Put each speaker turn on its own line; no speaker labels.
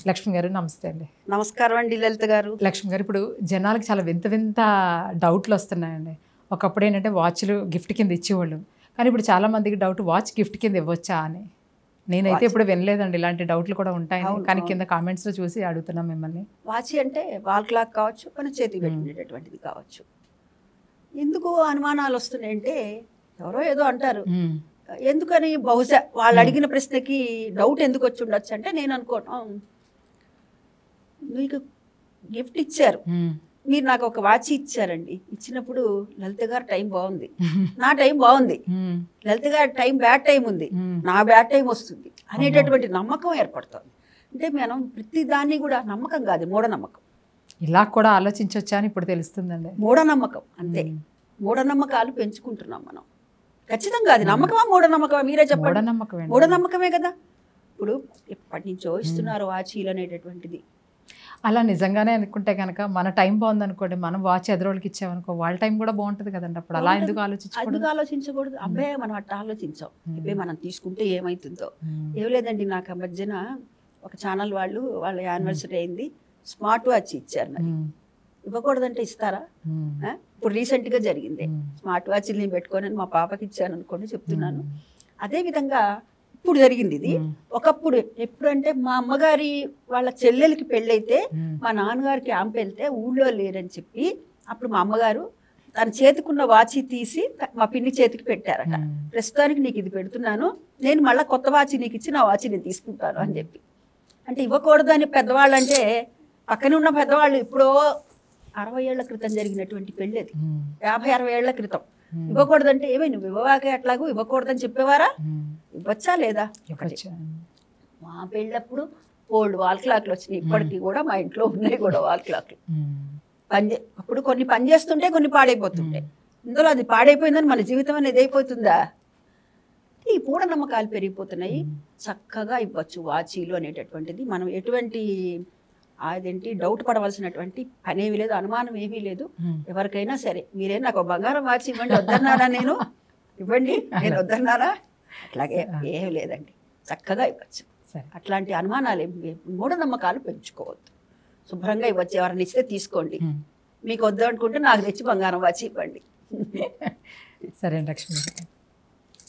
లక్ష్మి గారు నమస్తే అండి.
నమస్కారం అండి లలిత గారు.
లక్ష్మి గారు, ఇప్పుడు జనాలకి చాలా వింత వింత డౌట్లు వస్తున్నాయండి. ఒకప్పుడు ఏంటంటే వాచ్లు గిఫ్ట్ కింద ఇచ్చేవాళ్ళు, కానీ ఇప్పుడు చాలా మందికి డౌట్ వాచ్ గిఫ్ట్ కింద ఇవ్వచ్చా అని. నేనైతే ఇప్పుడు వినలేదండి ఇలాంటి డౌట్లు కూడా ఉంటాయని, కానీ కింద కామెంట్స్లో చూసి అడుగుతున్నాం మిమ్మల్ని.
వాచ్ అంటే వాల్ క్లాక్ కావచ్చు, మన చేతికి పెట్టుకునేటటువంటిది కావచ్చు. ఎందుకు అనుమానాలు వస్తున్నాయంటే ఎవరో ఏదో అంటారు. ఎందుకని బహుశా వాళ్ళు అడిగిన ప్రశ్నకి డౌట్ ఎందుకు వచ్చి ఉండొచ్చు అంటే నేను అనుకోవటం, మీకు గిఫ్ట్ ఇచ్చారు, మీరు నాకు ఒక వాచ్ ఇచ్చారండి, ఇచ్చినప్పుడు లలిత గారు టైం బాగుంది, నా టైం బాగుంది, లలిత గారి టైం బ్యాడ్ టైం ఉంది, నా బ్యాడ్ టైం వస్తుంది అనేటటువంటి నమ్మకం ఏర్పడుతుంది. అంటే మనం ప్రతి దాన్ని కూడా నమ్మకం కాదు, మూఢనమ్మకం.
ఇలా కూడా ఆలోచించవచ్చా అని ఇప్పుడు తెలుస్తుందండి.
మూఢనమ్మకం అంతే. మూఢనమ్మకాలు పెంచుకుంటున్నాం మనం. ఖచ్చితంగా అది నమ్మకమా మూఢనమ్మకమా మీరే చెప్పండి. మూఢనమ్మకమే కదా. ఇప్పుడు ఎప్పటి నుంచో ఇస్తున్నారు వాచీలు అనేటటువంటిది.
అలా నిజంగానే అనుకుంటే కనుక మన టైం బాగుంది అనుకోండి, మనం వాచ్ ఎదురోళ్ళకి ఇచ్చామనుకో వాళ్ళ టైం కూడా బాగుంటుంది కదండి. అప్పుడు అలా ఎందుకు
ఆలోచించకూడదు? అబ్బాయి మనం అట్లా ఆలోచించాం, అబ్బాయి మనం తీసుకుంటే ఏమవుతుందో. ఏం లేదండి, నాకు ఆ మధ్యన ఒక ఛానల్ వాళ్ళ యానివర్సరీ అయింది, స్మార్ట్ వాచ్ ఇచ్చారు. మరి ఇవ్వకూడదంటే ఇస్తారా? ఇప్పుడు రీసెంట్గా జరిగింది, స్మార్ట్ వాచ్ నేను పెట్టుకొని మా పాపకి ఇచ్చాను అనుకోండి, చెప్తున్నాను. అదేవిధంగా ఇప్పుడు జరిగింది ఇది. ఒకప్పుడు ఎప్పుడంటే మా అమ్మగారి వాళ్ళ చెల్లెలకి పెళ్ళైతే మా నాన్నగారికి క్యాంప్ వెళ్తే ఊళ్ళో లేరని చెప్పి అప్పుడు మా అమ్మగారు తన చేతికున్న వాచి తీసి మా పిన్ని చేతికి పెట్టారట. ప్రస్తుతానికి నీకు ఇది పెడుతున్నాను, నేను మళ్ళీ కొత్త వాచి నీకు ఇచ్చి నా వాచి నేను తీసుకుంటాను అని చెప్పి. అంటే ఇవ్వకూడదు అని పెద్దవాళ్ళు అంటే, పక్కనే ఉన్న పెద్దవాళ్ళు ఇప్పుడు 60 ఏళ్ల క్రితం జరిగినటువంటి పెళ్ళి అది, 50-60 ఏళ్ల క్రితం. ఇవ్వకూడదంటే ఏమై నువ్వు ఇవ్వవాకే అట్లాగూ ఇవ్వకూడదని చెప్పేవారా? ఇవ్వచ్చా లేదా? మా పెళ్ళప్పుడు ఓల్డ్ వాల్ క్లాక్లు వచ్చినాయి, ఇప్పటికీ కూడా మా ఇంట్లో ఉన్నాయి కూడా వాల్ క్లాక్లు. అప్పుడు కొన్ని పని చేస్తుంటే కొన్ని పాడైపోతుంటాయి. ఇందులో అది పాడైపోయిందని మన జీవితం అనేది అయిపోతుందా? ఈ మూఢనమ్మకాలు పెరిగిపోతున్నాయి. చక్కగా ఇవ్వచ్చు వాచీలు అనేటటువంటిది. మనం ఎటువంటి అదేంటి డౌట్ పడవలసినటువంటి పనేమీ లేదు, అనుమానం ఏమీ లేదు. ఎవరికైనా సరే మీరే నాకు బంగారం వాచి ఇవ్వండి వద్దన్నారా? నేను ఇవ్వండి, నేను వద్దన్నారా? అట్లాగే ఏమీ లేదండి, చక్కగా ఇవ్వచ్చు. అట్లాంటి అనుమానాలు మూఢనమ్మకాలు పెంచుకోవద్దు. శుభ్రంగా ఇవ్వచ్చు. ఎవరిని ఇస్తే తీసుకోండి, మీకు వద్దు అనుకుంటే నాకు తెచ్చి బంగారం వాచి ఇవ్వండి.
సరే లక్ష్మి.